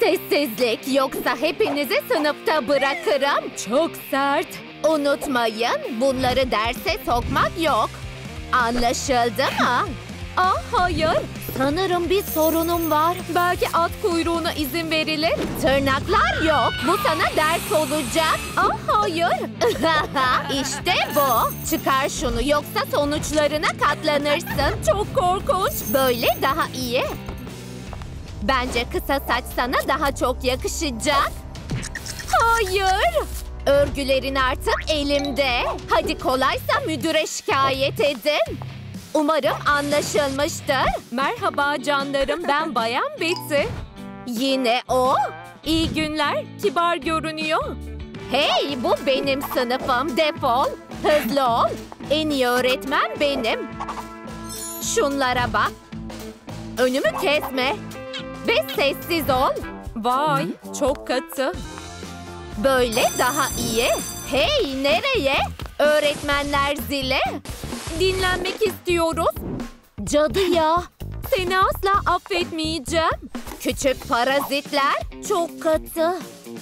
Sessizlik, yoksa hepinizi sınıfta bırakırım. Çok sert. Unutmayın, bunları derse sokmak yok. Anlaşıldı mı? Ah hayır. Sanırım bir sorunum var. Belki at kuyruğuna izin verilir. Tırnaklar yok. Bu sana ders olacak. Ah hayır. İşte bu. Çıkar şunu, yoksa sonuçlarına katlanırsın. Çok korkunç. Böyle daha iyi. Bence kısa saç sana daha çok yakışacak. Hayır. Örgülerin artık elimde. Hadi kolaysa müdüre şikayet edin. Umarım anlaşılmıştır. Merhaba canlarım, ben Bayan Betty. Yine o. İyi günler, kibar görünüyor. Hey, bu benim sınıfım, defol. Hızlı ol. En iyi öğretmen benim. Şunlara bak. Önümü kesme. Ve sessiz ol. Vay, çok katı. Böyle daha iyi. Hey, nereye? Öğretmenler zile. Dinlenmek istiyoruz. Cadı ya. Seni asla affetmeyeceğim. Küçük parazitler çok katı.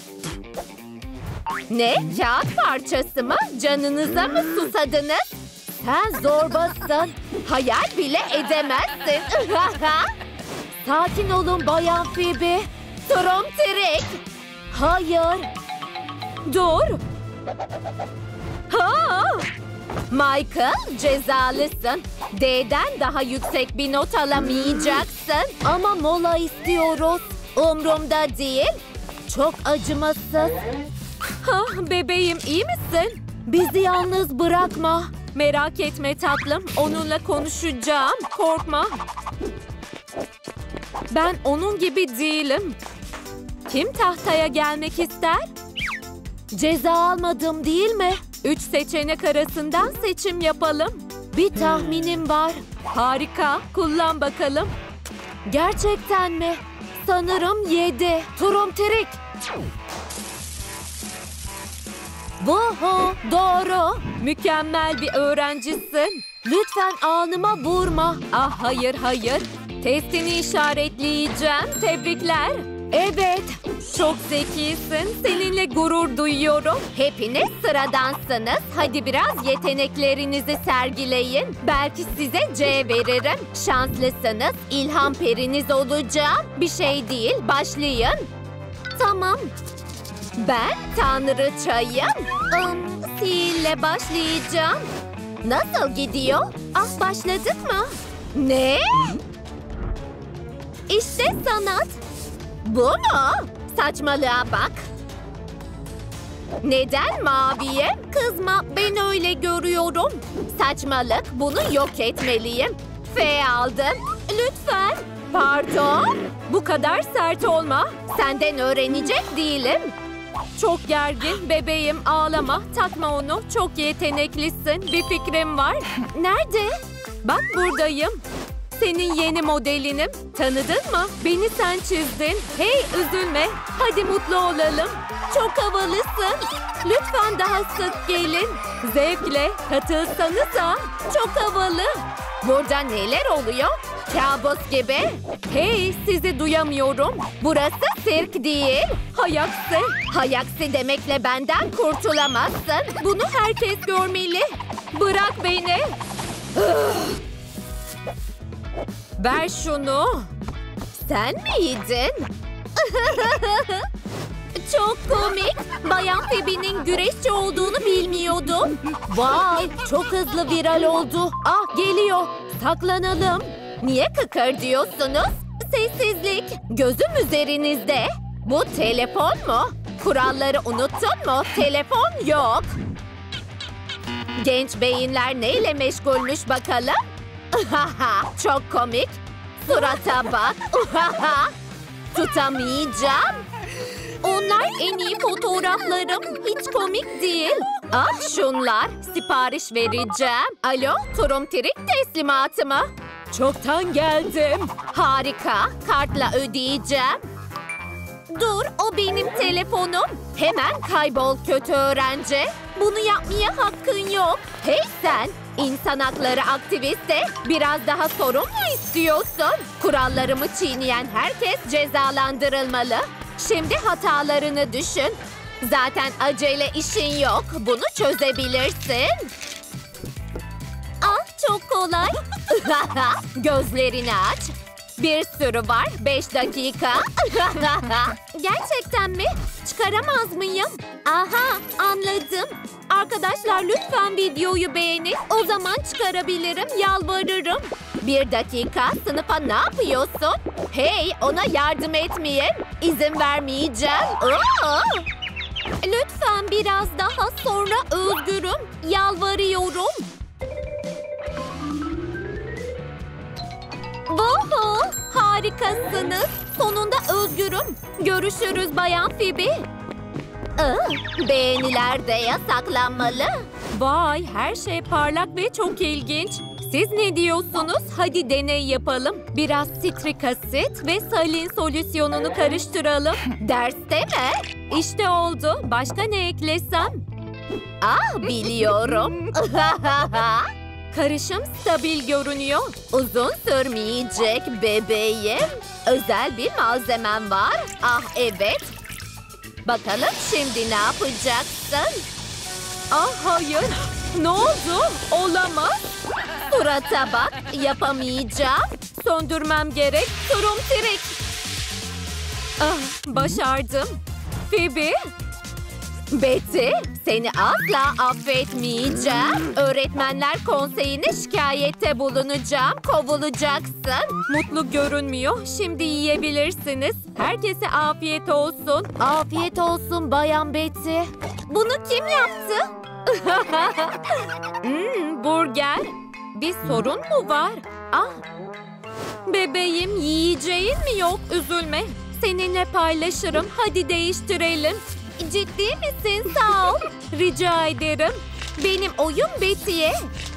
Ne? Kağıt parçası mı? Canınıza mı susadınız? Sen zorbasın. Hayal bile edemezsin. Sakin olun Bayan Phoebe. Tromtirik. Hayır. Dur. Ha! Michael, cezalısın. D'den daha yüksek bir not alamayacaksın. Ama mola istiyoruz. Umrumda değil. Çok acımasız. Ha, bebeğim, iyi misin? Bizi yalnız bırakma. Merak etme tatlım. Onunla konuşacağım. Korkma. Ben onun gibi değilim. Kim tahtaya gelmek ister? Ceza almadım değil mi? 3 seçenek arasından seçim yapalım. Bir tahminim var. Harika. Kullan bakalım. Gerçekten mi? Sanırım 7. Tromtirik. Vuhu, doğru. Mükemmel bir öğrencisin. Lütfen alnıma vurma. Ah hayır hayır. Testini işaretleyeceğim. Tebrikler. Evet. Çok zekisin. Seninle gurur duyuyorum. Hepiniz sıradansınız. Hadi biraz yeteneklerinizi sergileyin. Belki size C veririm. Şanslısınız. İlham periniz olacağım. Bir şey değil. Başlayın. Tamam. Ben tanrıçayım. Sihirle başlayacağım. Nasıl gidiyor? Ah, başladık mı? Ne? İşte sanat. Bu mu? Saçmalığa bak. Neden maviye? Kızma, ben öyle görüyorum. Saçmalık, bunu yok etmeliyim. F aldım. Lütfen. Pardon. Bu kadar sert olma. Senden öğrenecek değilim. Çok gergin bebeğim, ağlama. Takma onu. Çok yeteneklisin. Bir fikrim var. Nerede? Bak buradayım. Senin yeni modelinim. Tanıdın mı? Beni sen çizdin. Hey, üzülme. Hadi mutlu olalım. Çok havalısın. Lütfen daha sık gelin. Zevkle katılsanıza. Çok havalı. Burada neler oluyor? Kabus gibi. Hey, sizi duyamıyorum. Burası sirk değil. Hayaksi. Hayaksi demekle benden kurtulamazsın. Bunu herkes görmeli. Bırak beni. Ver şunu. Sen miydin? Çok komik. Bayan Phoebe'nin güreşçi olduğunu bilmiyordum. Vay, çok hızlı viral oldu. Ah, geliyor. Saklanalım. Niye kıkır diyorsunuz? Sessizlik. Gözüm üzerinizde. Bu telefon mu? Kuralları unuttun mu? Telefon yok. Genç beyinler neyle meşgulmüş bakalım? Çok komik. Surata bak. Tutamayacağım. Onlar en iyi fotoğraflarım. Hiç komik değil. Ah, şunlar. Sipariş vereceğim. Alo, Tromtirik teslimatı mı? Çoktan geldim. Harika. Kartla ödeyeceğim. Dur, o benim telefonum. Hemen kaybol kötü öğrenci. Bunu yapmaya hakkın yok. Hey sen, insan hakları aktivisti. Biraz daha sorun mu istiyorsun? Kurallarımı çiğneyen herkes cezalandırılmalı. Şimdi hatalarını düşün. Zaten acele işin yok. Bunu çözebilirsin. Ah, çok kolay. Gözlerini aç. Bir sürü var. 5 dakika. Gerçekten mi? Çıkaramaz mıyım? Aha, anladım. Arkadaşlar lütfen videoyu beğenin. O zaman çıkarabilirim. Yalvarırım. 1 dakika. Sınıfa ne yapıyorsun? Hey, ona yardım etmeye izin vermeyeceğim. Lütfen biraz daha sonra özgürüm. Yalvarıyorum. Voho, harikasınız. Sonunda özgürüm. Görüşürüz Bayan Phoebe. Beğeniler de yasaklanmalı. Vay, her şey parlak ve çok ilginç. Siz ne diyorsunuz? Hadi deney yapalım. Biraz sitrik asit ve salin solüsyonunu karıştıralım. Derste mi? İşte oldu. Başka ne eklesem? Ah, biliyorum. Karışım stabil görünüyor. Uzun sürmeyecek bebeğim. Özel bir malzemem var. Ah evet. Bakalım şimdi ne yapacaksın? Ah hayır. Ne oldu? Olamaz. Surata bak. Yapamayacağım. Söndürmem gerek. Turum tirik. Ah, başardım. Phoebe. Betty, seni asla affetmeyeceğim. Öğretmenler konseyine şikayette bulunacağım. Kovulacaksın. Mutlu görünmüyor. Şimdi yiyebilirsiniz. Herkese afiyet olsun. Afiyet olsun Bayan Betty. Bunu kim yaptı? Burger. Bir sorun mu var? Ah. Bebeğim, yiyeceğin mi yok? Üzülme. Seninle paylaşırım. Hadi değiştirelim. Ciddi misin? Sağ ol. Rica ederim. Benim oyun Betty'ye.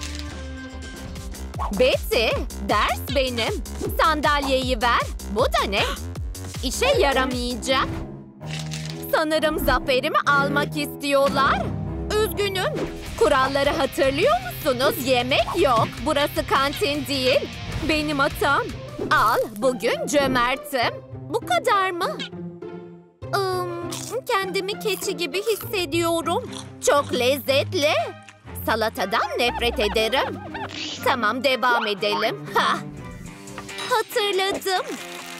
Betty, ders benim. Sandalyeyi ver. Bu da ne? İşe yaramayacak. Sanırım zaferimi almak istiyorlar. Üzgünüm. Kuralları hatırlıyor musunuz? Yemek yok. Burası kantin değil. Benim hatam. Al, bugün cömertim. Bu kadar mı? Kendimi keçi gibi hissediyorum. Çok lezzetli. Salatadan nefret ederim. Tamam, devam edelim. Ha. Hatırladım.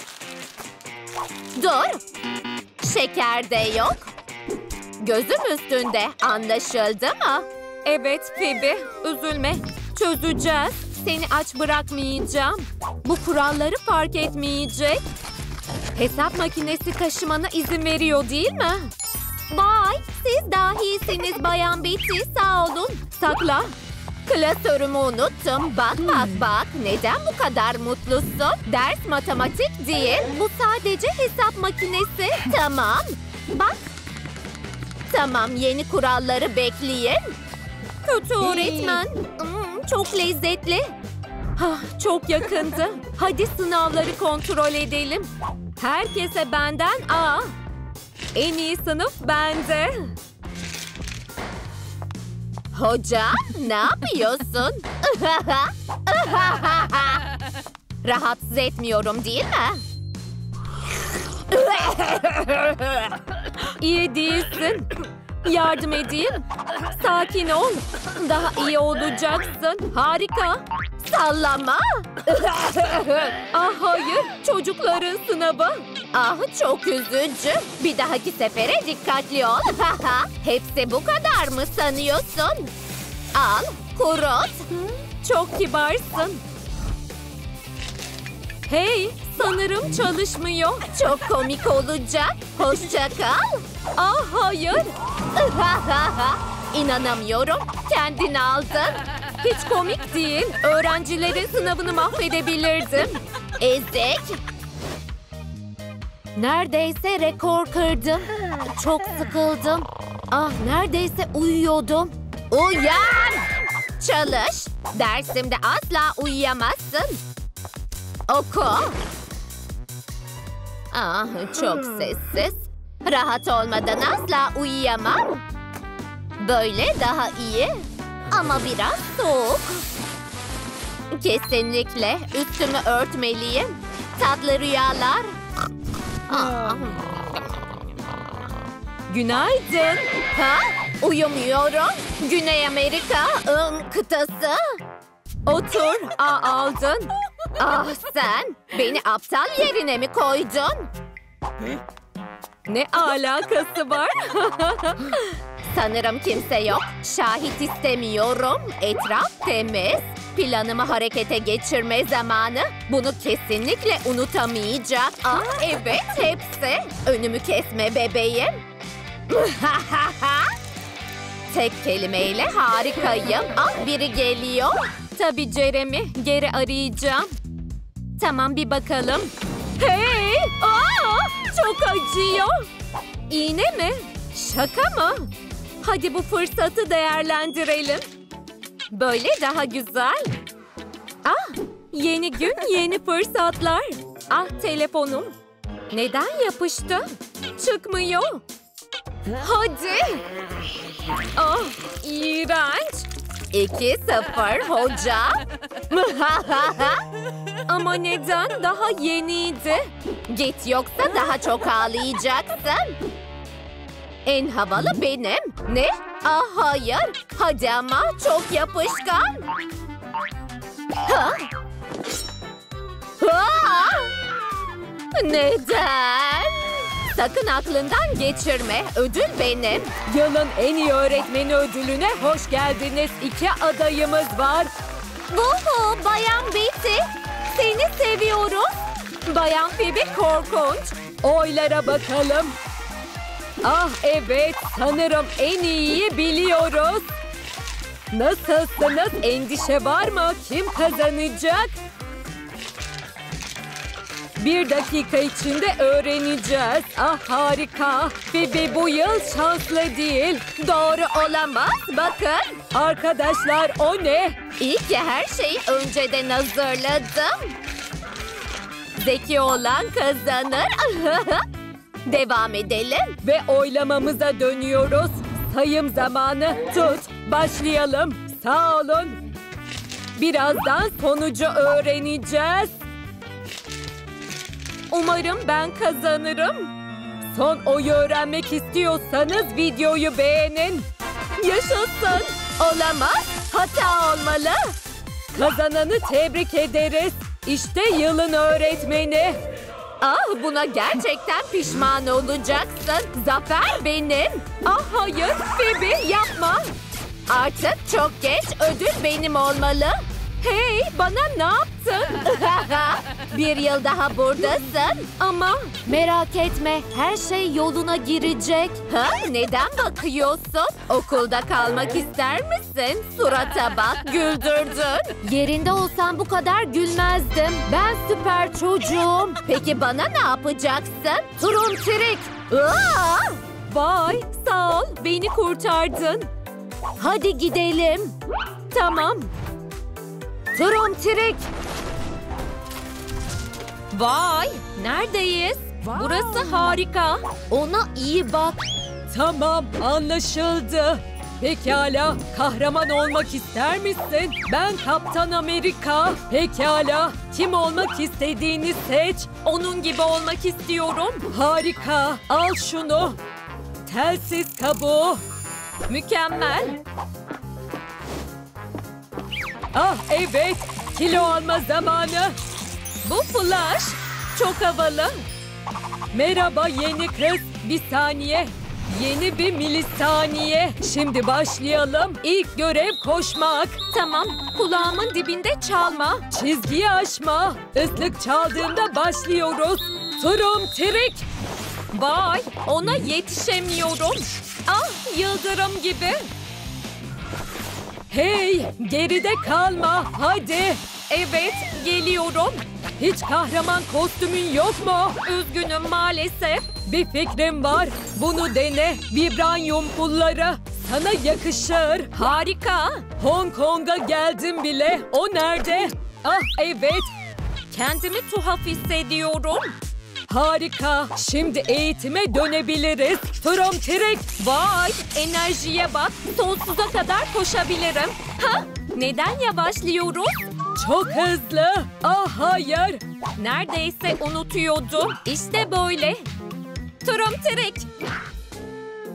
Dur. Şeker de yok. Gözüm üstünde. Anlaşıldı mı? Evet Phoebe. Üzülme. Çözeceğiz. Seni aç bırakmayacağım. Bu kuralları fark etmeyecek. Hesap makinesi taşımana izin veriyor değil mi? Vay, siz dahisiniz Bayan Betty, sağ olun. Sakla. Klasörümü unuttum. Bak bak bak. Neden bu kadar mutlusun? Ders matematik değil. Bu sadece hesap makinesi. Tamam. Bak. Tamam, yeni kuralları bekleyin. Kötü öğretmen. Çok lezzetli. Çok yakındı. Hadi sınavları kontrol edelim. Herkese benden A. En iyi sınıf bende. Hocam, ne yapıyorsun? Rahatsız etmiyorum değil mi? İyi değilsin. Yardım edeyim. Sakin ol. Daha iyi olacaksın. Harika. Sallama. Ah hayır. Çocukların sınavı. Ah çok üzücü. Bir dahaki sefere dikkatli ol. Hepsi bu kadar mı sanıyorsun? Al, kurut. Çok kibarsın. Hey, sanırım çalışmıyor. Çok komik olacak. Hoşça kal. Ah hayır. İnanamıyorum. Kendini aldın. Hiç komik değil. Öğrencilerin sınavını mahvedebilirdim. Ezik. Neredeyse rekor kırdım. Çok sıkıldım. Ah, neredeyse uyuyordum. Uyan! Çalış. Dersimde asla uyuyamazsın. Oku. Ah, çok sessiz. Rahat olmadan asla uyuyamam. Böyle daha iyi. Ama biraz soğuk. Kesinlikle üstümü örtmeliyim. Tatlı rüyalar. Günaydın. Ha? Uyumuyorum. Güney Amerika kıtası. Otur. Aldın. Ah sen. Beni aptal yerine mi koydun? Ne alakası var? Sanırım kimse yok. Şahit istemiyorum. Etraf temiz. Planımı harekete geçirme zamanı. Bunu kesinlikle unutamayacak. Ah evet hepsi. Önümü kesme bebeğim. Tek kelimeyle harikayım. Ah biri geliyor. Tabii Jeremy. Geri arayacağım. Tamam bir bakalım. Hey! Çok acıyor. İğne mi? Şaka mı? Hadi bu fırsatı değerlendirelim. Böyle daha güzel. Yeni gün, yeni fırsatlar. Telefonum. Neden yapıştı? Çıkmıyor. Hadi. İğrenç. 2-0 hoca. Ama neden? Daha yeniydi. Git yoksa daha çok ağlayacaksın. En havalı benim. Ne? Hayır. Hadi ama çok yapışkan. Neden? Sakın aklından geçirme. Ödül benim. Yılın en iyi öğretmeni ödülüne hoş geldiniz. 2 adayımız var. Vuhu, Bayan Betty. Seni seviyoruz. Bayan Phoebe korkunç. Oylara bakalım. Evet, sanırım en iyiyi biliyoruz. Nasılsınız? Endişe var mı? Kim kazanacak? 1 dakika içinde öğreneceğiz. Harika. Phoebe bu yıl şanslı değil. Doğru olamaz. Bakın. Arkadaşlar o ne? İyi ki her şeyi önceden hazırladım. Zeki olan kazanır. Devam edelim. Ve oylamamıza dönüyoruz. Sayım zamanı. Tut. Başlayalım. Sağ olun. Birazdan sonucu öğreneceğiz. Umarım ben kazanırım. Son oyu öğrenmek istiyorsanız videoyu beğenin. Yaşasın. Olamaz. Hata olmalı. Kazananı tebrik ederiz. İşte yılın öğretmeni. Buna gerçekten pişman olacaksın. Zafer benim. Hayır Phoebe yapma. Artık çok geç. Ödül benim olmalı. Hey, bana ne yaptın? 1 yıl daha buradasın. Ama merak etme, her şey yoluna girecek. Neden bakıyorsun? Okulda kalmak ister misin? Surata bak, güldürdün. Yerinde olsam bu kadar gülmezdim. Ben süper çocuğum. Peki bana ne yapacaksın? Turum trik. Vay, sağ ol. Beni kurtardın. Hadi gidelim. Tamam. Turum trik. Vay, neredeyiz? Burası harika. Ona iyi bak. Tamam, anlaşıldı. Pekala, kahraman olmak ister misin? Ben Kaptan Amerika. Pekala, kim olmak istediğini seç. Onun gibi olmak istiyorum. Harika, al şunu. Telsiz kabuğu. Mükemmel. Evet, kilo alma zamanı. Bu Flash çok havalı. Merhaba yeni kız. Bir saniye. Yeni bir milisaniye. Şimdi başlayalım. İlk görev koşmak. Tamam. Kulağımın dibinde çalma. Çizgiyi aşma. Islık çaldığımda başlıyoruz. Turum trik. Vay, ona yetişemiyorum. Yıldırım gibi. Hey, geride kalma. Hadi. Evet, geliyorum. Hiç kahraman kostümün yok mu? Üzgünüm maalesef. Bir fikrim var. Bunu dene. Vibranyum pulları. Sana yakışır. Harika. Hong Kong'a geldim bile. O nerede? Evet. Kendimi tuhaf hissediyorum. Harika. Şimdi eğitime dönebiliriz. Turum trik. Vay, enerjiye bak. Sonsuza kadar koşabilirim. Neden yavaşlıyorum? Çok hızlı. Hayır. Neredeyse unutuyordum. İşte böyle. Turum trik.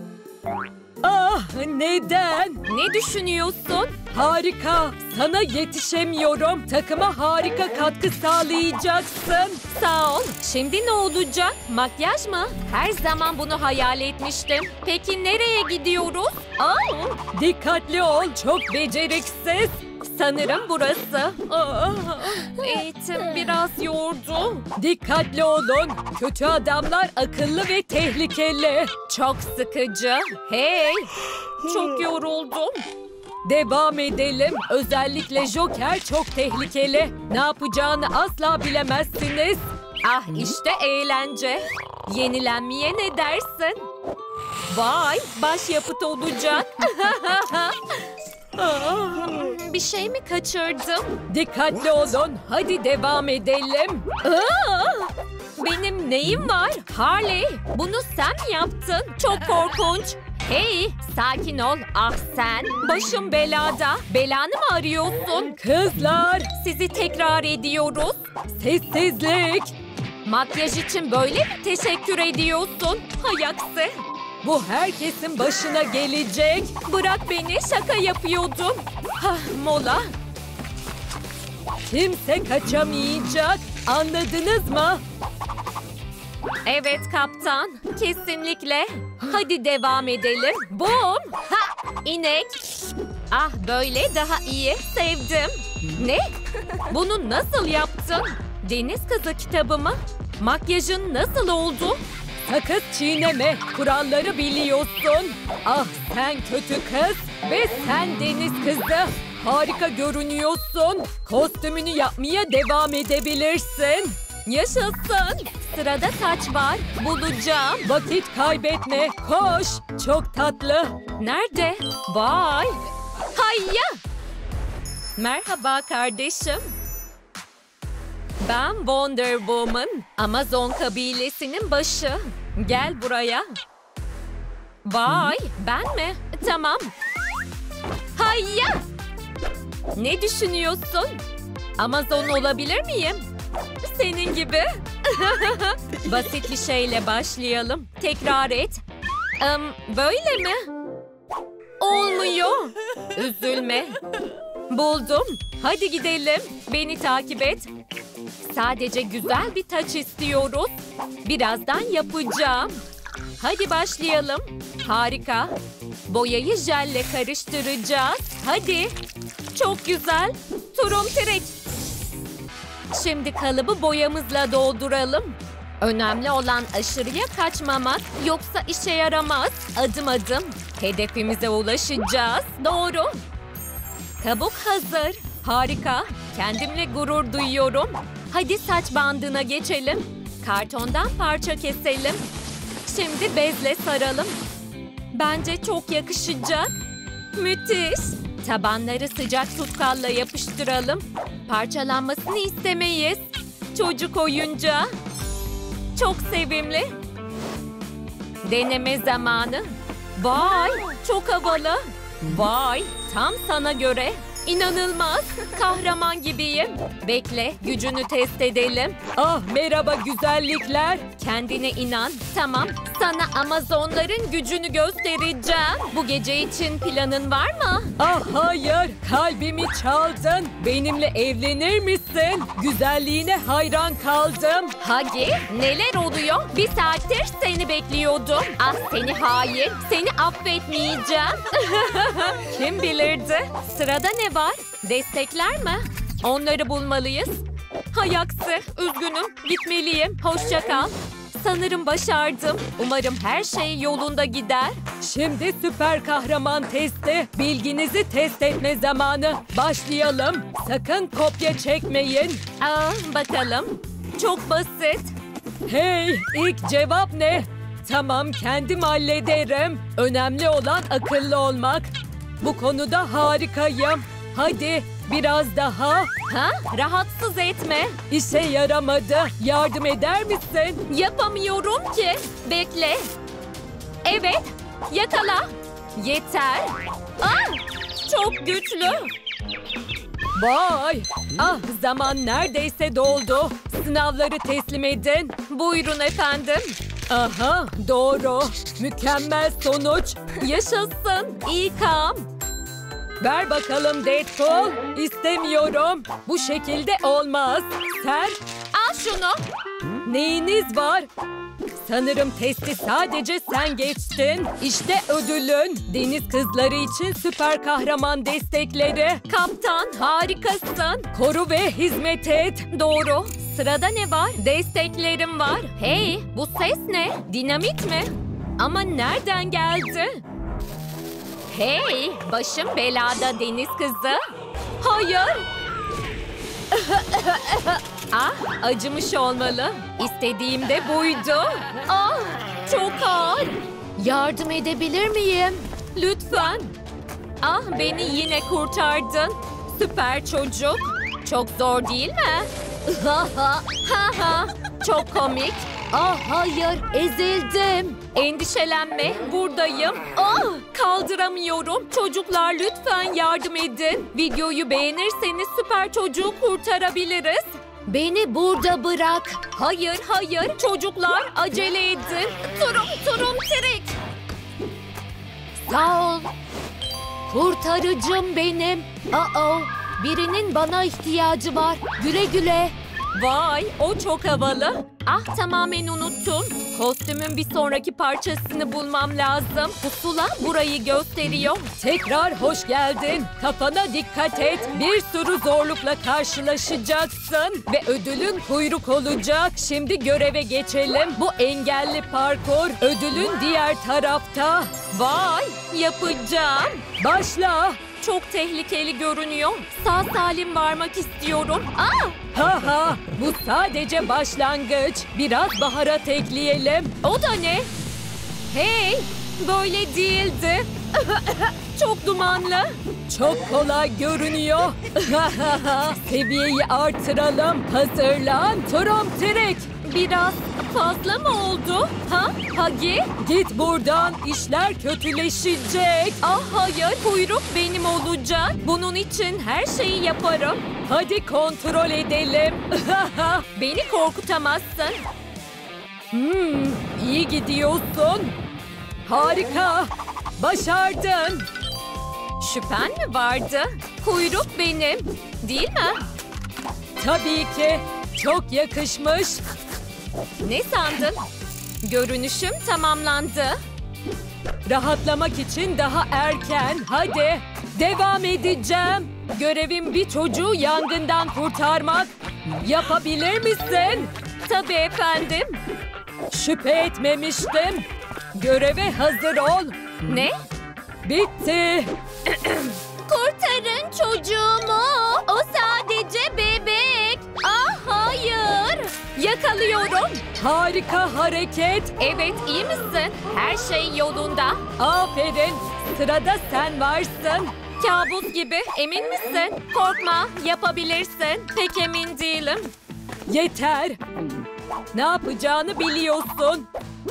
Neden? Ne düşünüyorsun? Harika. Sana yetişemiyorum. Takıma harika katkı sağlayacaksın. Sağ ol. Şimdi ne olacak? Makyaj mı? Her zaman bunu hayal etmiştim. Peki nereye gidiyoruz? Aa, Dikkatli ol. Çok beceriksiz. sanırım burası. Eğitim biraz yordu. Dikkatli olun. Kötü adamlar akıllı ve tehlikeli. Çok sıkıcı. Hey, çok yoruldum. Devam edelim. Özellikle Joker çok tehlikeli. Ne yapacağını asla bilemezsiniz. Ah işte eğlence. Yenilenmeye ne dersin? Vay, başyapıt olacak. Bir şey mi kaçırdım? Dikkatli olun. Hadi devam edelim. Benim neyim var? Harley, bunu sen mi yaptın? Çok korkunç. Hey, sakin ol. Ah sen, başım belada. Belanı mı arıyorsun? Kızlar, Sizi tekrar ediyoruz. sessizlik. Makyaj için böyle mi teşekkür ediyorsun? Hay aksi. Bu herkesin başına gelecek. Bırak beni, şaka yapıyordum. Hah, mola. Kimse kaçamayacak. Anladınız mı? Evet kaptan, kesinlikle. Hadi devam edelim. Bum! Ha! İnek. Ah böyle daha iyi. Sevdim. Ne? Bunu nasıl yaptın? Deniz Kızı kitabı mı? Makyajın nasıl oldu? Sakız çiğneme. Kuralları biliyorsun. Ah sen kötü kız. Ve sen deniz kızı. Harika görünüyorsun. Kostümünü yapmaya devam edebilirsin. Yaşasın. Sırada saç var. Bulacağım. Vakit kaybetme. Koş. Çok tatlı. Nerede? Vay. Hayya. Merhaba kardeşim. Ben Wonder Woman. Amazon kabilesinin başı. Gel buraya. Vay, ben mi? Tamam. Hayya. Ne düşünüyorsun? Amazon olabilir miyim? Senin gibi. Basit bir şeyle başlayalım. Tekrar et. Böyle mi? Olmuyor. Üzülme. Buldum. Hadi gidelim. Beni takip et. Sadece güzel bir taç istiyoruz. Birazdan yapacağım. Hadi başlayalım. Harika. Boyayı jelle karıştıracağız. Hadi. Çok güzel. Turum tirik. Şimdi kalıbı boyamızla dolduralım. Önemli olan aşırıya kaçmamak. Yoksa işe yaramaz. Adım adım hedefimize ulaşacağız. Doğru. Kabuk hazır. Harika. Kendimle gurur duyuyorum. Hadi saç bandına geçelim. Kartondan parça keselim. Şimdi bezle saralım. Bence çok yakışacak. Müthiş. Tabanları sıcak tutkalla yapıştıralım. Parçalanmasını istemeyiz. Çocuk oyuncağı. Çok sevimli. Deneme zamanı. Vay, çok havalı. Vay, tam sana göre. İnanılmaz. Kahraman gibiyim. Bekle, gücünü test edelim. Ah merhaba güzellikler. Kendine inan. Tamam, sana Amazonların gücünü göstereceğim. Bu gece için planın var mı? Ah hayır, kalbimi çaldın. Benimle evlenir misin? Güzelliğine hayran kaldım. Hadi, neler oluyor? Bir saattir seni bekliyordum. Ah seni hain. Seni affetmeyeceğim. Kim bilirdi? Sırada ne var? Destekler mi? Onları bulmalıyız. Hay aksi, üzgünüm. Gitmeliyim. Hoşça kal. Sanırım başardım. Umarım her şey yolunda gider. Şimdi süper kahraman testi. Bilginizi test etme zamanı. Başlayalım. Sakın kopya çekmeyin. Bakalım. Çok basit. Hey, ilk cevap ne? Tamam, kendim hallederim. Önemli olan akıllı olmak. Bu konuda harikayım. Hadi biraz daha. Ha? Rahatsız etme. İşe yaramadı. Yardım eder misin? Yapamıyorum ki. Bekle. Evet. Yakala. Yeter. Çok güçlü. Vay! Ah zaman neredeyse doldu. Sınavları teslim edin. Buyurun efendim. Aha, doğru. Mükemmel sonuç. Yaşasın. İlkam. Ver bakalım Deadpool. İstemiyorum. Bu şekilde olmaz. Sen Al şunu. neyiniz var? Sanırım testi sadece sen geçtin. İşte ödülün. Deniz kızları için süper kahraman destekleri. Kaptan, harikasın. Koru ve hizmet et. Doğru. Sırada ne var? Desteklerim var. Hey, bu ses ne? Dinamit mi? Ama nereden geldi? Hey, başım belada deniz kızı. Hayır. Ah, acımış olmalı. İstediğim de buydu. Ah, çok ağır. Yardım edebilir miyim? Lütfen. Ah, beni yine kurtardın. Süper çocuk. Çok zor değil mi? Ha ha ha ha. Çok komik. Ah hayır, ezildim. Endişelenme, buradayım. Ah, kaldıramıyorum. Çocuklar lütfen yardım edin. Videoyu beğenirseniz süper çocuğu kurtarabiliriz. Beni burada bırak. Hayır, hayır. Çocuklar acele edin. Turum Tirik. Sağ ol. Kurtarıcım benim. Birinin bana ihtiyacı var. Güle güle. Vay, o çok havalı. Ah, tamamen unuttum. Kostümün bir sonraki parçasını bulmam lazım. Pusula burayı gösteriyor. Tekrar hoş geldin. Kafana dikkat et. Bir sürü zorlukla karşılaşacaksın. Ve ödülün kuyruk olacak. Şimdi göreve geçelim. Bu engelli parkur. Ödülün diğer tarafta. Vay, yapacağım. Başla. Çok tehlikeli görünüyor. Sağ salim varmak istiyorum. Ha ha, bu sadece başlangıç. Biraz baharat ekleyelim. O da ne? Hey, böyle değildi. Çok dumanlı. Çok kolay görünüyor. Seviyeyi artıralım. Hazırlan. Turum Tirik. Biraz fazla mı oldu? Ha? Hagi? Git buradan. İşler kötüleşecek. Ah hayır, kuyruk benim olacak. Bunun için her şeyi yaparım. Hadi kontrol edelim. Beni korkutamazsın. İyi gidiyorsun. Harika. Başardın. Şüphen mi vardı? Kuyruk benim. Değil mi? Tabii ki. Çok yakışmış. Ne sandın? Görünüşüm tamamlandı. Rahatlamak için daha erken. Hadi. Devam edeceğim. Görevim bir çocuğu yangından kurtarmak. Yapabilir misin? Tabii efendim. Şüphe etmemiştim. Göreve hazır ol. Ne? Bitti. Kurtarın çocuğumu. O sadece bebek. Ah hayır. Yakalıyorum. Harika hareket. Evet, iyi misin? Her şey yolunda. Aferin. Sırada sen varsın. Kabus gibi, emin misin? Korkma, yapabilirsin. Pek emin değilim. Yeter. Ne yapacağını biliyorsun.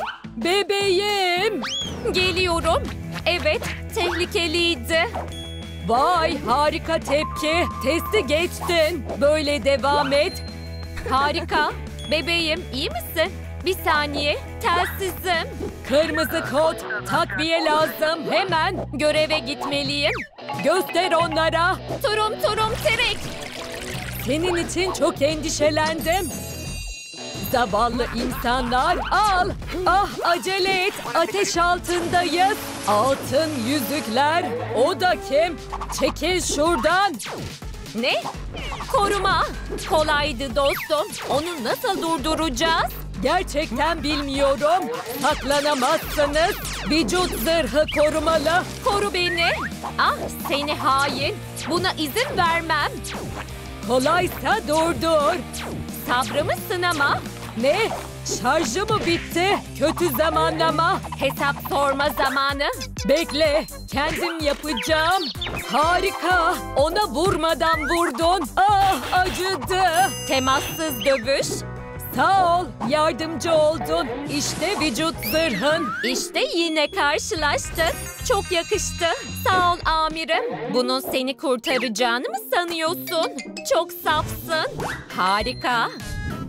Bebeğim. Geliyorum. Evet, tehlikeliydi. Vay harika tepki. Testi geçtin. Böyle devam et. Harika. Bebeğim, iyi misin? Bir saniye, telsizim. Kırmızı kod. Takviye lazım. Hemen. Göreve gitmeliyim. Göster onlara. Turum Tirik. Senin için çok endişelendim. Zavallı insanlar. Al. Ah acele et. Ateş altındayız. Altın yüzükler. O da kim? Çekil şuradan. Ne? Koruma. Kolaydı dostum. Onu nasıl durduracağız? Gerçekten bilmiyorum. Saklanamazsınız. Vücut zırhı korumalı. Koru beni. Ah seni hain. Buna izin vermem. Kolaysa durdur. Sabrımı sınama. Ne? Şarjı mı bitti? Kötü zamanlama. Hesap sorma zamanı. Bekle. Kendim yapacağım. Harika. Ona vurmadan vurdun. Ah acıdı. Temassız dövüş. Sağ ol. Yardımcı oldun. İşte vücut zırhın. İşte yine karşılaştık. Çok yakıştı. Sağ ol amirim. Bunun seni kurtaracağını mı sanıyorsun? Çok safsın. Harika.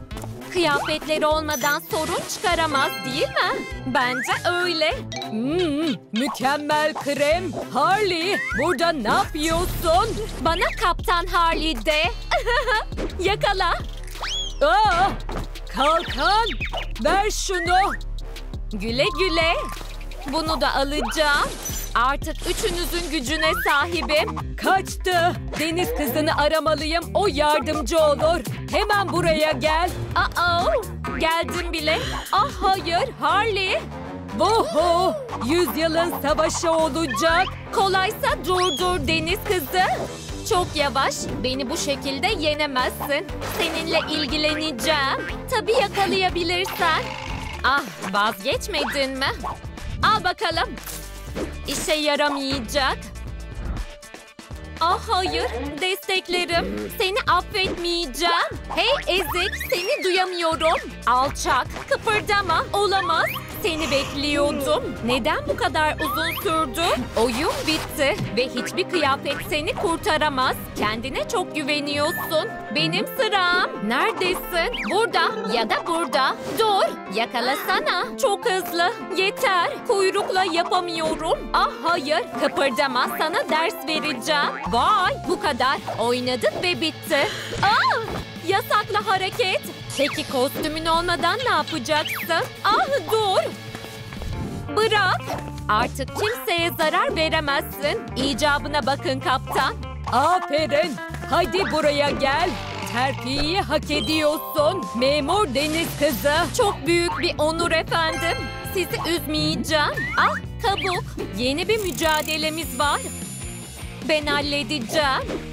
Kıyafetleri olmadan sorun çıkaramaz değil mi? Bence öyle. Mükemmel krem. Harley, burada ne yapıyorsun? Bana Kaptan Harley de. Yakala. Aa, kalkan, ver şunu. Güle güle. Bunu da alacağım. Artık üçünüzün gücüne sahibim. Kaçtı. Deniz kızını aramalıyım. O yardımcı olur. Hemen buraya gel. Geldim bile. Ah hayır Harley. Vuhu! Yüzyılın savaşı olacak. Kolaysa durdur deniz kızı. Çok yavaş. Beni bu şekilde yenemezsin. Seninle ilgileneceğim. Tabii yakalayabilirsen. Ah, vazgeçmedin mi? Al bakalım. İşe yaramayacak. Ah hayır, desteklerim. Seni affetmeyeceğim. Hey ezik, seni duyamıyorum. Alçak, kıpırdama. Olamaz. Seni bekliyordum. Neden bu kadar uzun sürdü? Oyun bitti ve hiçbir kıyafet seni kurtaramaz. Kendine çok güveniyorsun. Benim sıram. Neredesin? Burada ya da burada. Dur, yakalasana. Çok hızlı. Yeter. Kuyrukla yapamıyorum. Ah hayır, kıpırdama. Sana ders vereceğim. Vay, bu kadar. Oynadın ve bitti. Yasaklı hareket. Peki kostümün olmadan ne yapacaksın? Ah dur. Bırak. Artık kimseye zarar veremezsin. İcabına bakın kaptan. Aferin. Hadi buraya gel. Terfiyi hak ediyorsun. Memur deniz kızı. Çok büyük bir onur efendim. Sizi üzmeyeceğim. Ah kabuk. Yeni bir mücadelemiz var. Ben halledeceğim.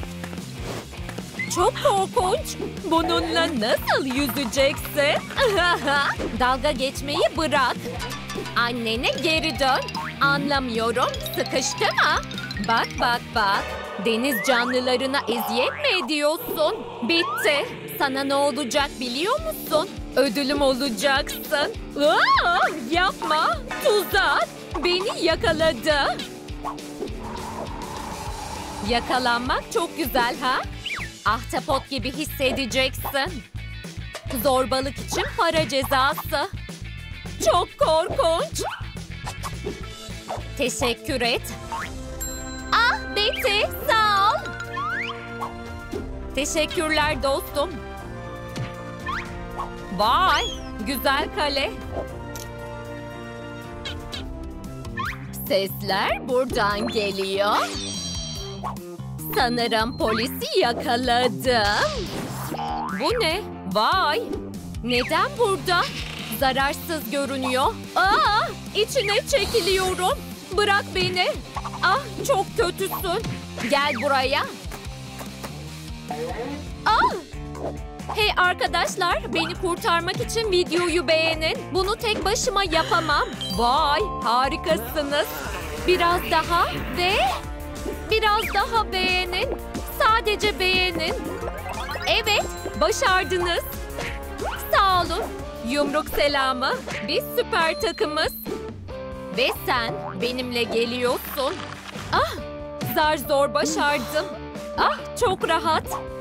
Çok korkunç. Bununla nasıl yüzeceksin? Dalga geçmeyi bırak. Annene geri dön. Anlamıyorum. Sıkıştı mı? Bak bak bak. Deniz canlılarına eziyet mi ediyorsun? Bitti. Sana ne olacak biliyor musun? Ödülüm olacaksın. Yapma. Tuzak. Beni yakaladı. Yakalanmak çok güzel ha? Ahtapot gibi hissedeceksin. Zorbalık için para cezası. Çok korkunç. Teşekkür et. Ah Betty, sağ ol. Teşekkürler dostum. Vay, güzel kale. Sesler buradan geliyor. Sanırım polisi yakaladım. Bu ne? Vay! Neden burada? Zararsız görünüyor. İçine çekiliyorum. Bırak beni. Ah, çok kötüsün. Gel buraya. Hey arkadaşlar, beni kurtarmak için videoyu beğenin. Bunu tek başıma yapamam. Vay, harikasınız. Biraz daha ve biraz daha beğenin. Sadece beğenin. Evet, başardınız. Sağ olun. Yumruk selamı. Biz süper takımız. Ve sen benimle geliyorsun. Ah, zar zor başardım. Ah, çok rahat.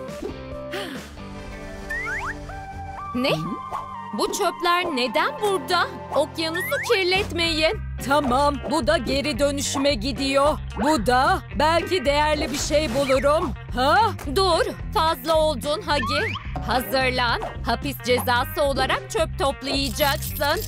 Ne? Bu çöpler neden burada? Okyanusu kirletmeyin. Tamam, bu da geri dönüşüme gidiyor. Bu da belki değerli bir şey bulurum. Ha? Dur, fazla oldun Hagi. Hazırlan. Hapis cezası olarak çöp toplayacaksın.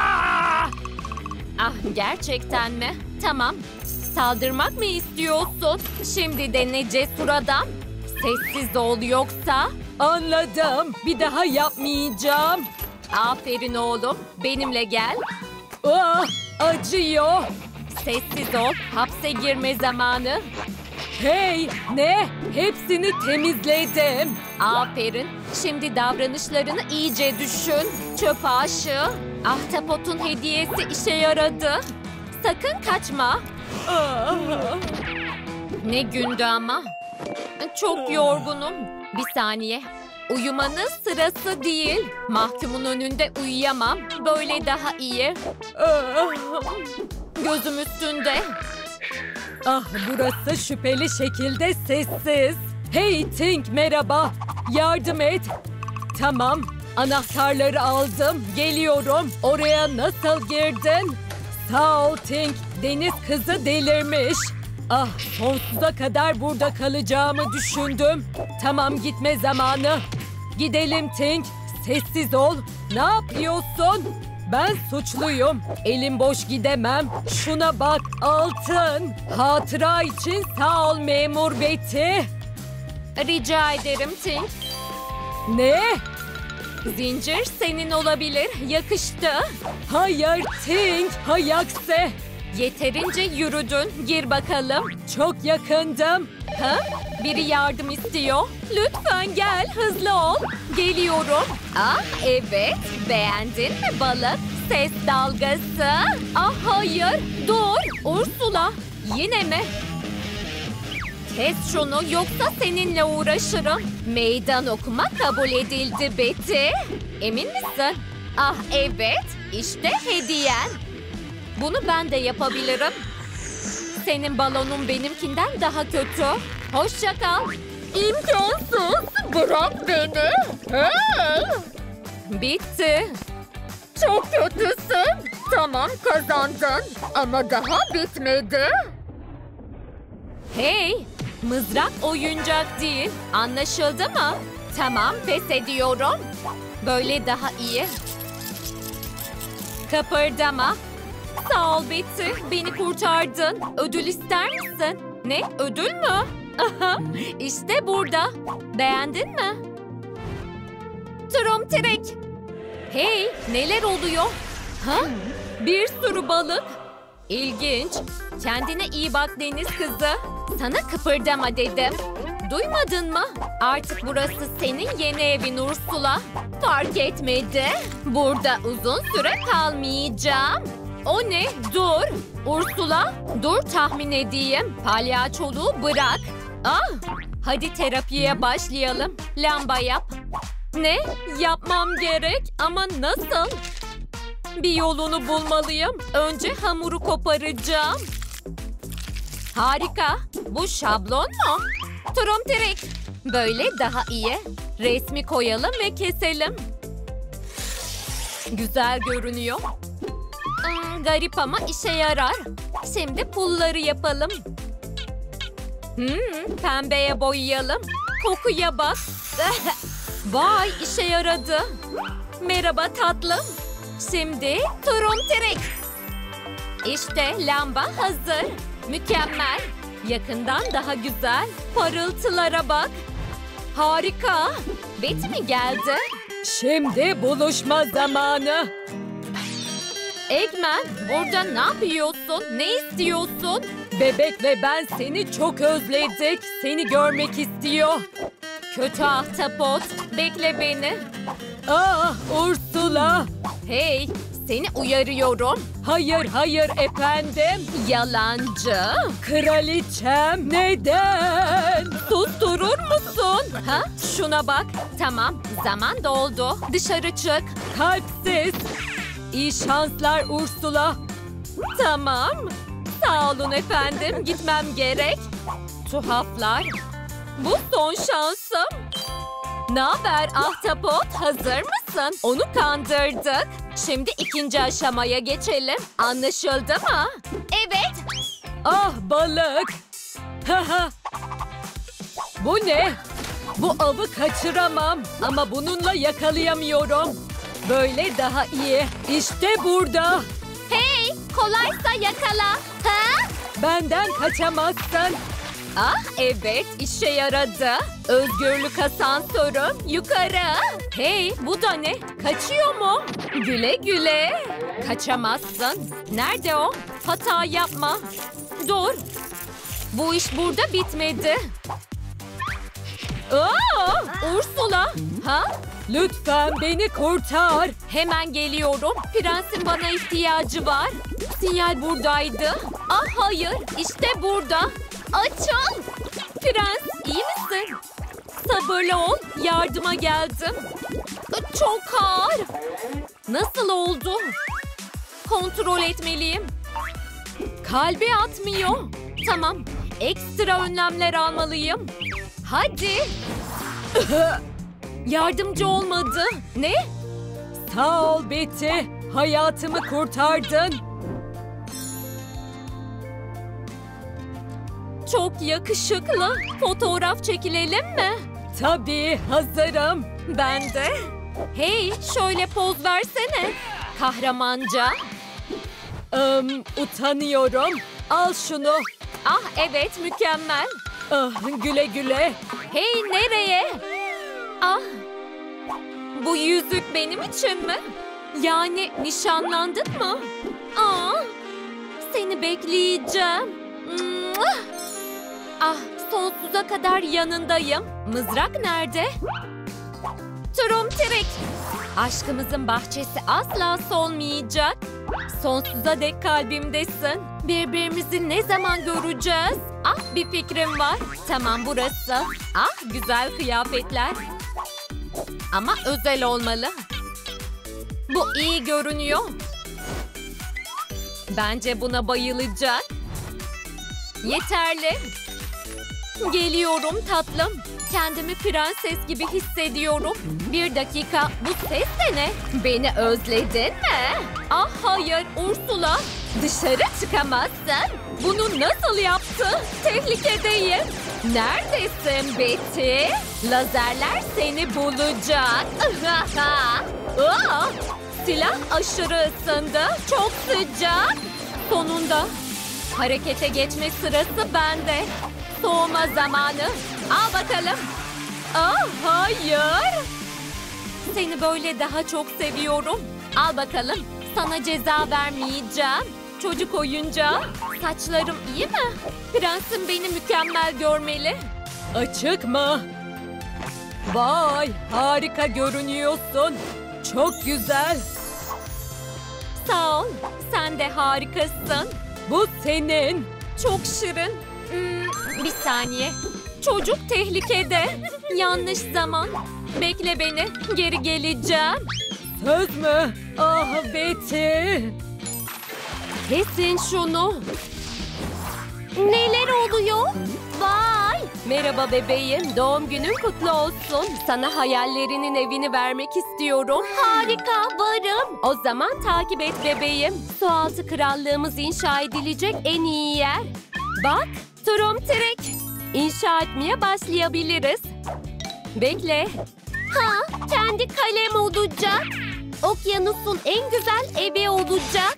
Ah, gerçekten mi? Tamam. Saldırmak mı istiyorsun? Şimdi de ne cesur adam. Sessiz ol yoksa. Anladım. Bir daha yapmayacağım. Aferin oğlum. Benimle gel. Ah, acıyor. Sessiz ol. Hapse girme zamanı. Hey, ne? Hepsini temizledim. Aferin. Şimdi davranışlarını iyice düşün. Çöp aşığı. Ahtapotun hediyesi işe yaradı. Sakın kaçma. Ne gündü ama. Çok yorgunum. Bir saniye. Uyumanın sırası değil. Mahkumun önünde uyuyamam. Böyle daha iyi. Gözüm üstünde. Ah, burası şüpheli şekilde sessiz. Hey Tink, merhaba. Yardım et. Tamam, Anahtarları aldım. Geliyorum. Oraya nasıl girdin? Sağ ol Tink. Deniz kızı delirmiş. Ah, sonsuza kadar burada kalacağımı düşündüm. Tamam, gitme zamanı. Gidelim Tink. Sessiz ol. Ne yapıyorsun? Ben suçluyum. Elim boş gidemem. Şuna bak, altın. Hatıra için sağ ol memur Betty. Rica ederim Tink. Ne? Zincir senin olabilir. Yakıştı. Hayır Tink. Hay aksi. Yeterince yürüdün. Gir bakalım. Çok yakındım. Ha? Biri yardım istiyor. Lütfen gel, hızlı ol. Geliyorum. Ah evet. Beğendin mi balık? Ses dalgası. Ah hayır. Dur. Ursula. Yine mi? Kes şunu yoksa seninle uğraşırım. Meydan okuma kabul edildi Betty. Emin misin? Ah evet. İşte hediyen. Bunu ben de yapabilirim. Senin balonun benimkinden daha kötü. Hoşça kal. İmkansız. Bırak beni. Hey. Bitti. Çok kötüsün. Tamam, kazandın. Ama daha bitmedi. Hey, mızrak oyuncak değil. Anlaşıldı mı? Tamam, pes ediyorum. Böyle daha iyi. Kıpırdama. Sağ ol Betty, beni kurtardın. Ödül ister misin? Ne, ödül mü? İşte burada. Beğendin mi? Tromtrek. Hey, neler oluyor? Ha? Bir sürü balık. İlginç. Kendine iyi bak deniz kızı. Sana kıpırdama dedim. Duymadın mı? Artık burası senin yeni evin Ursula. Fark etmedi. Burada uzun süre kalmayacağım. O ne? Dur. Ursula, dur tahmin edeyim. Palyaçoluğu bırak. Ah, hadi terapiye başlayalım. Lamba yap. Ne? Yapmam gerek ama nasıl? Bir yolunu bulmalıyım. Önce hamuru koparacağım. Harika. Bu şablon mu? Tromtrek. Böyle daha iyi. Resmi koyalım ve keselim. Güzel görünüyor. Garip ama işe yarar. Şimdi pulları yapalım. Pembeye boyayalım. Kokuya bak. Vay, işe yaradı. Merhaba tatlım. Şimdi tromtrek. İşte lamba hazır. Mükemmel. Yakından daha güzel. Parıltılara bak. Harika. Betty mi geldi? Şimdi buluşma zamanı. Eggman, burada ne yapıyorsun? Ne istiyorsun? Bebek ve ben seni çok özledik. Seni görmek istiyor. Kötü ahtapot. Bekle beni. Ah, Ursula. Hey, seni uyarıyorum. Hayır, hayır efendim. Yalancı. Kraliçem, neden? Susturur musun? Ha? Şuna bak. Tamam, zaman doldu. Dışarı çık. Kalpsiz. İyi şanslar Ursula. Tamam. Sağ olun efendim. Gitmem gerek. Tuhaflar. Bu son şansım. Ne haber ahtapot? Hazır mısın? Onu kandırdık. Şimdi ikinci aşamaya geçelim. Anlaşıldı mı? Evet. Ah balık. Haha. Bu ne? Bu avı kaçıramam ama bununla yakalayamıyorum. Böyle daha iyi. İşte burada. Hey, kolaysa yakala. Ha? Benden kaçamazsın. Ah evet, işe yaradı. Özgürlük asansörü yukarı. Hey, bu da ne? Kaçıyor mu? Güle güle. Kaçamazsın. Nerede o? Hata yapma. Dur. Bu iş burada bitmedi. Aa, Ursula. Ha? Lütfen beni kurtar. Hemen geliyorum. Prensin bana ihtiyacı var. Sinyal buradaydı. Ah hayır, işte burada. Açıl. Prens, iyi misin? Sabırlı ol. Yardıma geldim. Çok ağır. Nasıl oldu? Kontrol etmeliyim. Kalbi atmıyor. Tamam. Ekstra önlemler almalıyım. Hadi. Yardımcı olmadı. Ne? Sağ ol Betty. Hayatımı kurtardın. Çok yakışıklı. Fotoğraf çekilelim mi? Tabii, hazırım. Ben de. Hey, şöyle poz versene. Kahramanca. Utanıyorum. Al şunu. Ah evet, mükemmel. Ah, güle güle. Hey, nereye? Ah, bu yüzük benim için mi? Yani nişanlandın mı? Ah, seni bekleyeceğim. Mua! Ah, sonsuza kadar yanındayım. Mızrak nerede? Turumtirik. Aşkımızın bahçesi asla solmayacak. Sonsuza dek kalbimdesin. Birbirimizi ne zaman göreceğiz? Ah, bir fikrim var. Tamam, burası. Ah, güzel kıyafetler. Ama özel olmalı. Bu iyi görünüyor. Bence buna bayılacak. Yeterli. Geliyorum tatlım. Kendimi prenses gibi hissediyorum. Bir dakika, bu ses de ne? Beni özledin mi? Ah hayır Ursula. Dışarı çıkamazsın. Bunu nasıl yaptın? Tehlikedeyim. Neredesin Betty? Lazerler seni bulacak. Silah aşırı ısındı. Çok sıcak. Sonunda. Harekete geçme sırası bende. Soğuma zamanı. Al bakalım. Ah hayır. Seni böyle daha çok seviyorum. Al bakalım. Sana ceza vermeyeceğim. Çocuk oyuncağı. Saçlarım iyi mi? Prensim beni mükemmel görmeli. Açık mı? Vay, harika görünüyorsun. Çok güzel. Sağ ol. Sen de harikasın. Bu senin. Çok şirin. Bir saniye. Çocuk tehlikede. Yanlış zaman. Bekle beni. Geri geleceğim. Söz mü? Ah Betty. Kesin şunu. Neler oluyor? Vay! Merhaba bebeğim. Doğum günün kutlu olsun. Sana hayallerinin evini vermek istiyorum. Harika, varım. O zaman takip et bebeğim. Sualtı krallığımız inşa edilecek en iyi yer. Bak, Turumtirik. İnşa etmeye başlayabiliriz. Bekle. Ha, kendi kalem olacak. Okyanusun en güzel evi olacak.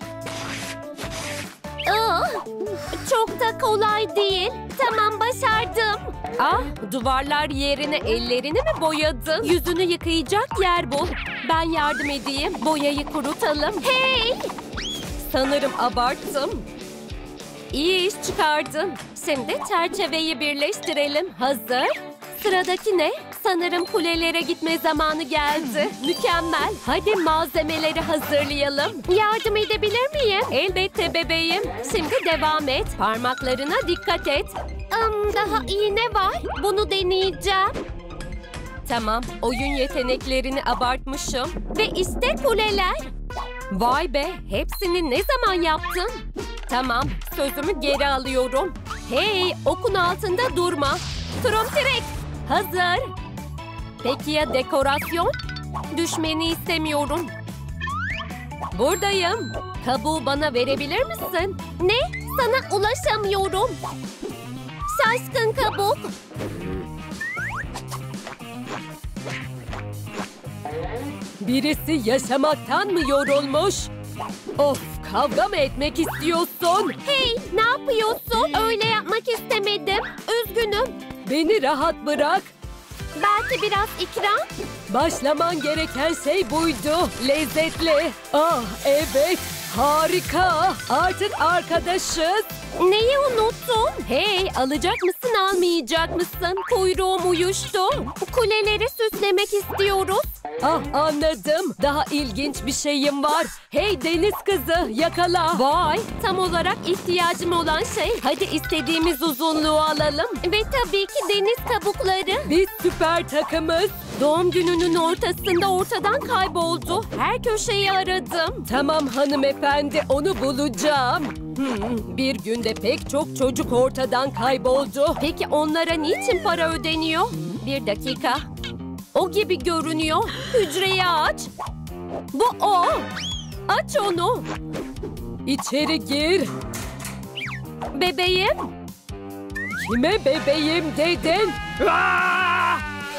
Çok da kolay değil. Tamam, başardım. Ah, duvarlar yerine ellerini mi boyadın? Yüzünü yıkayacak yer bul. Ben yardım edeyim. Boyayı kurutalım. Hey! Sanırım abarttım. İyi iş çıkardın. Şimdi çerçeveyi birleştirelim. Hazır. Sıradaki ne? Sanırım kulelere gitme zamanı geldi. Mükemmel. Hadi malzemeleri hazırlayalım. Yardım edebilir miyim? Elbette bebeğim. Şimdi devam et. Parmaklarına dikkat et. Daha iyi ne var? Bunu deneyeceğim. Tamam. Oyun yeteneklerini abartmışım. Ve işte kuleler. Vay be. Hepsini ne zaman yaptın? Tamam. Sözümü geri alıyorum. Hey, okun altında durma. Turumtirik. Hazır. Peki ya dekorasyon? Düşmeni istemiyorum. Buradayım. Kabuğu bana verebilir misin? Ne? Sana ulaşamıyorum. Şaşkın kabuk. Birisi yaşamaktan mı yorulmuş? Of, kavga mı etmek istiyorsun? Hey, ne yapıyorsun? Öyle yapmak istemedim. Üzgünüm. Beni rahat bırak. Belki biraz ikram. Başlaman gereken şey buydu. Lezzetli. Ah evet, harika. Artık arkadaşız. Neyi unuttun? Hey, alacak mısın, almayacak mısın? Kuyruğum uyuştu. Kuleleri süslemek istiyoruz. Ah anladım. Daha ilginç bir şeyim var. Hey deniz kızı, yakala. Vay, tam olarak ihtiyacım olan şey. Hadi istediğimiz uzunluğu alalım. Ve tabii ki deniz kabukları. Biz süper takımız. Doğum gününün ortasında ortadan kayboldu. Her köşeyi aradım. Tamam hanımefendi, onu bulacağım. Bir günde pek çok çocuk ortadan kayboldu. Peki onlara niçin para ödeniyor? Bir dakika. O gibi görünüyor. Hücreyi aç. Bu o. Aç onu. İçeri gir. Bebeğim. Kime bebeğim dedin? Ha!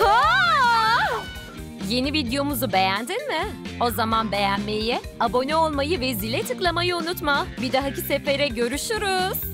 Yeni videomuzu beğendin mi? O zaman beğenmeyi, abone olmayı ve zile tıklamayı unutma. Bir dahaki sefere görüşürüz.